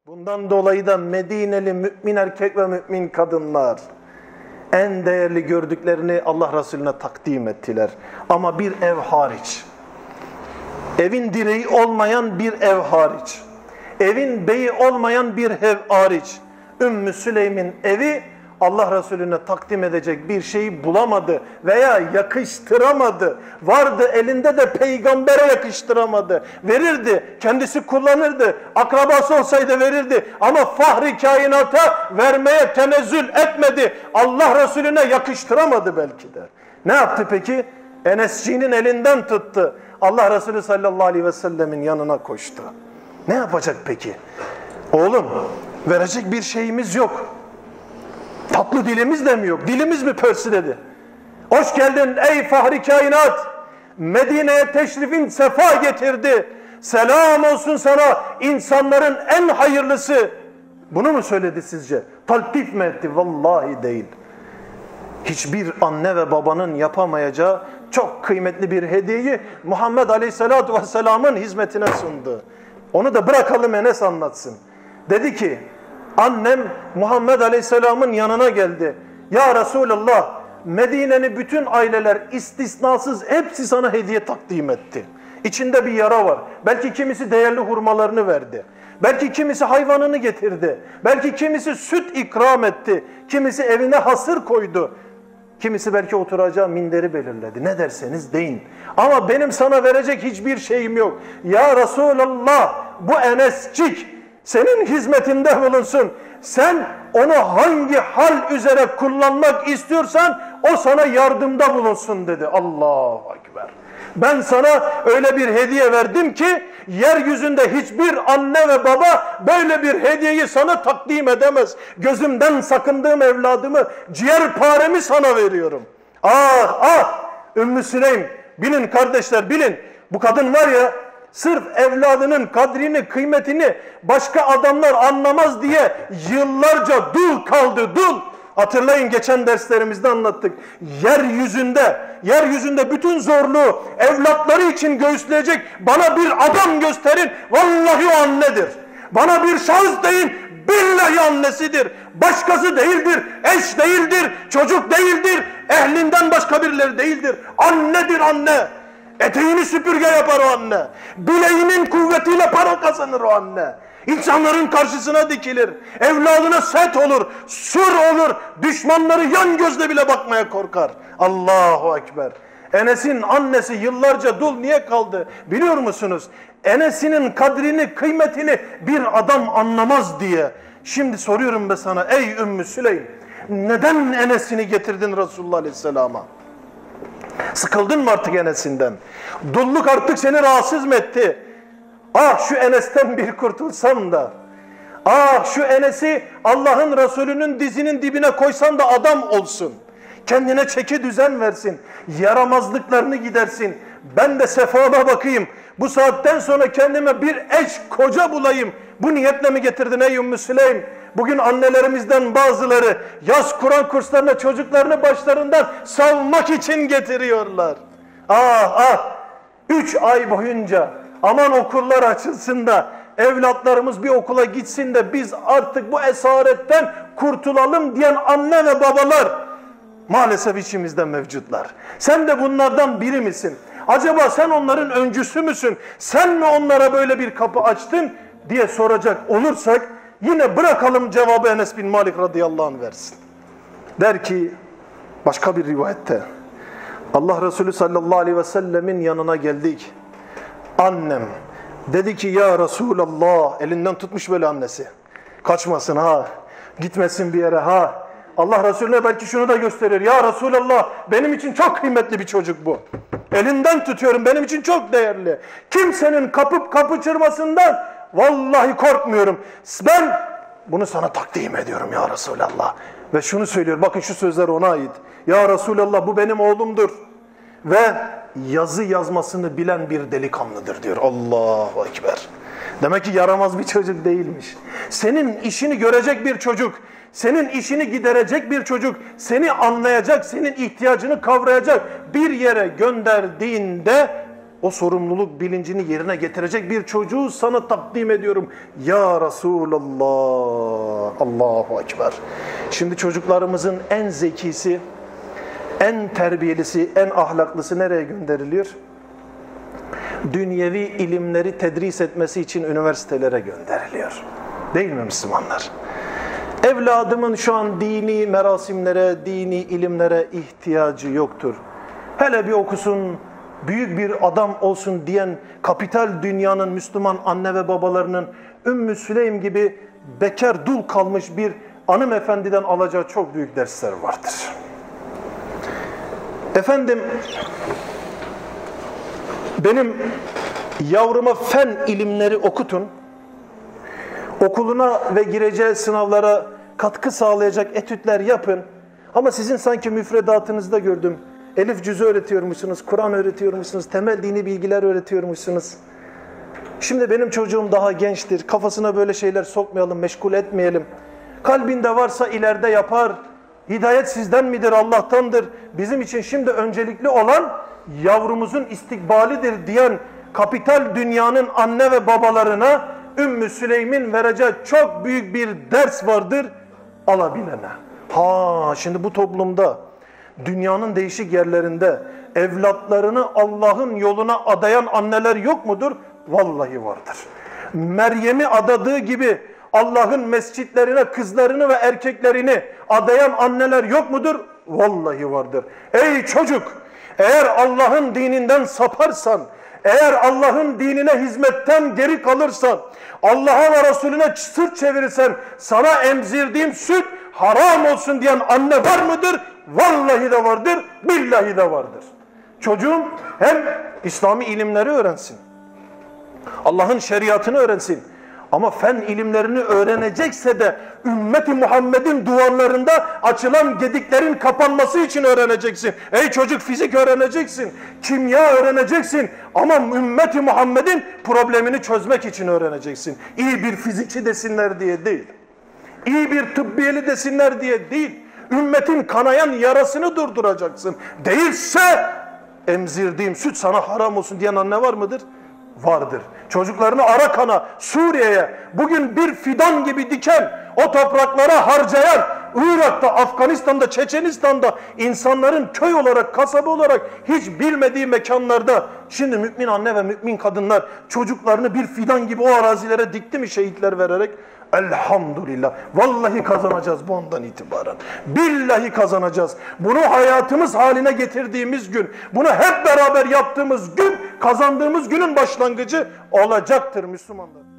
Bundan dolayı da Medineli mümin erkek ve mümin kadınlar en değerli gördüklerini Allah Resulüne takdim ettiler. Ama bir ev hariç. Evin direği olmayan bir ev hariç. Evin beyi olmayan bir ev hariç. Ümmü Süleym'in evi Allah Resulüne takdim edecek bir şeyi bulamadı veya yakıştıramadı. Vardı elinde de peygambere yakıştıramadı. Verirdi, kendisi kullanırdı. Akrabası olsaydı verirdi. Ama fahri kainata vermeye tenezzül etmedi. Allah Resulüne yakıştıramadı belki de. Ne yaptı peki? Enesciğinin elinden tuttu. Allah Resulü sallallahu aleyhi ve sellemin yanına koştu. Ne yapacak peki? Oğlum, verecek bir şeyimiz yok. Tatlı dilimiz de mi yok? Dilimiz mi pörsü dedi. Hoş geldin ey fahri kainat. Medine'ye teşrifin sefa getirdi. Selam olsun sana insanların en hayırlısı. Bunu mu söyledi sizce? Taltif mi etti? Vallahi değil. Hiçbir anne ve babanın yapamayacağı çok kıymetli bir hediyeyi Muhammed Aleyhisselatü Vesselam'ın hizmetine sundu. Onu da bırakalım Enes anlatsın. Dedi ki, annem Muhammed Aleyhisselam'ın yanına geldi. Ya Resulallah, Medine'nin bütün aileler istisnasız hepsi sana hediye takdim etti. İçinde bir yara var. Belki kimisi değerli hurmalarını verdi. Belki kimisi hayvanını getirdi. Belki kimisi süt ikram etti. Kimisi evine hasır koydu. Kimisi belki oturacağı minderi belirledi. Ne derseniz deyin. Ama benim sana verecek hiçbir şeyim yok. Ya Resulallah, bu Enescik senin hizmetinde bulunsun. Sen onu hangi hal üzere kullanmak istiyorsan o sana yardımda bulunsun dedi. Allahu Ekber. Ben sana öyle bir hediye verdim ki yeryüzünde hiçbir anne ve baba böyle bir hediyeyi sana takdim edemez. Gözümden sakındığım evladımı, ciğerparemi sana veriyorum. Ah ah Ümmü Süleym, bilin kardeşler bilin, bu kadın var ya, sırf evladının kadrini, kıymetini başka adamlar anlamaz diye yıllarca dul kaldı, dul. Hatırlayın, geçen derslerimizde anlattık. Yeryüzünde bütün zorluğu evlatları için göğüsleyecek bana bir adam gösterin. Vallahi o annedir. Bana bir şahıs deyin. Billahi annesidir. Başkası değildir. Eş değildir. Çocuk değildir. Ehlinden başka birileri değildir. Annedir anne. Eteğini süpürge yapar o anne. Bileğinin kuvvetiyle para kazanır o anne. İnsanların karşısına dikilir. Evladına set olur. Sur olur. Düşmanları yan gözle bile bakmaya korkar. Allahu Ekber. Enes'in annesi yıllarca dul niye kaldı biliyor musunuz? Enes'inin kadrini, kıymetini bir adam anlamaz diye. Şimdi soruyorum ben sana ey Ümmü Süleym. Neden Enes'ini getirdin Resulullah Aleyhisselam'a? Sıkıldın mı artık Enes'inden? Dulluk artık seni rahatsız mı etti? Ah şu Enes'ten bir kurtulsam da. Ah şu Enes'i Allah'ın Resulü'nün dizinin dibine koysan da adam olsun. Kendine çeki düzen versin. Yaramazlıklarını gidersin. Ben de sefama bakayım. Bu saatten sonra kendime bir eş, koca bulayım. Bu niyetle mi getirdin ey Ümmü Süleym? Bugün annelerimizden bazıları yaz Kur'an kurslarına çocuklarını başlarından savmak için getiriyorlar. Ah ah 3 ay boyunca aman okullar açılsın da evlatlarımız bir okula gitsin de biz artık bu esaretten kurtulalım diyen anne ve babalar maalesef içimizde mevcutlar. Sen de bunlardan biri misin? Acaba sen onların öncüsü müsün? Sen mi onlara böyle bir kapı açtın diye soracak olursak yine bırakalım cevabı Enes bin Malik radıyallahu anh versin. Der ki başka bir rivayette Allah Resulü sallallahu aleyhi ve sellemin yanına geldik. Annem dedi ki ya Resulallah, elinden tutmuş böyle annesi. Kaçmasın ha, gitmesin bir yere ha. Allah Resulüne belki şunu da gösterir. Ya Resulallah, benim için çok kıymetli bir çocuk bu. Elinden tutuyorum, benim için çok değerli. Kimsenin kapıp kapıçırmasından vallahi korkmuyorum. Ben bunu sana takdim ediyorum ya Resulallah. Ve şunu söylüyor, bakın şu sözler ona ait. Ya Resulallah, bu benim oğlumdur. Ve yazı yazmasını bilen bir delikanlıdır diyor. Allahu Ekber. Demek ki yaramaz bir çocuk değilmiş. Senin işini görecek bir çocuk, senin işini giderecek bir çocuk, seni anlayacak, senin ihtiyacını kavrayacak bir yere gönderdiğinde o sorumluluk bilincini yerine getirecek bir çocuğu sana takdim ediyorum. Ya Resulallah. Allahu Ekber. Şimdi çocuklarımızın en zekisi, en terbiyelisi, en ahlaklısı nereye gönderiliyor? Dünyevi ilimleri tedris etmesi için üniversitelere gönderiliyor. Değil mi Müslümanlar? Evladımın şu an dini merasimlere, dini ilimlere ihtiyacı yoktur. Hele bir okusun, büyük bir adam olsun diyen kapital dünyanın Müslüman anne ve babalarının Ümmü Süleym gibi bekar dul kalmış bir hanımefendiden alacağı çok büyük dersler vardır. Efendim, benim yavruma fen ilimleri okutun, okuluna ve gireceği sınavlara katkı sağlayacak etütler yapın. Ama sizin sanki müfredatınızda gördüm. Elif cüzü öğretiyormuşsunuz, Kur'an öğretiyormuşsunuz, temel dini bilgiler öğretiyormuşsunuz. Şimdi benim çocuğum daha gençtir, kafasına böyle şeyler sokmayalım, meşgul etmeyelim. Kalbinde varsa ileride yapar. Hidayet sizden midir, Allah'tandır. Bizim için şimdi öncelikli olan yavrumuzun istikbalidir diyen kapital dünyanın anne ve babalarına Ümmü Süleym'in vereceği çok büyük bir ders vardır alabilene. Şimdi bu toplumda dünyanın değişik yerlerinde evlatlarını Allah'ın yoluna adayan anneler yok mudur? Vallahi vardır. Meryem'i adadığı gibi Allah'ın mescitlerine kızlarını ve erkeklerini adayan anneler yok mudur? Vallahi vardır. Ey çocuk! Eğer Allah'ın dininden saparsan, eğer Allah'ın dinine hizmetten geri kalırsan, Allah'a ve Resulüne sırt çevirirsen, sana emzirdiğim süt haram olsun diyen anne var mıdır? Vallahi de vardır, billahi de vardır. Çocuğum hem İslami ilimleri öğrensin, Allah'ın şeriatını öğrensin. Ama fen ilimlerini öğrenecekse de ümmeti Muhammed'in duvarlarında açılan gediklerin kapanması için öğreneceksin. Ey çocuk, fizik öğreneceksin, kimya öğreneceksin ama ümmeti Muhammed'in problemini çözmek için öğreneceksin. İyi bir fizikçi desinler diye değil, iyi bir tıbbiyeli desinler diye değil, ümmetin kanayan yarasını durduracaksın. Değilse emzirdiğim süt sana haram olsun diyen anne var mıdır? Vardır. Çocuklarını Arakan'a, Suriye'ye bugün bir fidan gibi diken, o topraklara harcayan, Irak'ta, Afganistan'da, Çeçenistan'da insanların köy olarak, kasaba olarak hiç bilmediği mekanlarda şimdi mümin anne ve mümin kadınlar çocuklarını bir fidan gibi o arazilere dikti mi şehitler vererek? Elhamdülillah. Vallahi kazanacağız bu andan itibaren. Billahi kazanacağız. Bunu hayatımız haline getirdiğimiz gün, bunu hep beraber yaptığımız gün, kazandığımız günün başlangıcı olacaktır Müslümanlar.